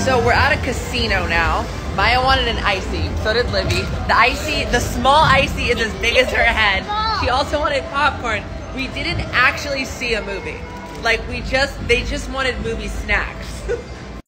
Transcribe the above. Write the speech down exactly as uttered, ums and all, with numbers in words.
So we're at a casino now. Maya wanted an icy, so did Livy. The icy, the small icy is as big as her head. She also wanted popcorn. We didn't actually see a movie. Like we just, they just wanted movie snacks.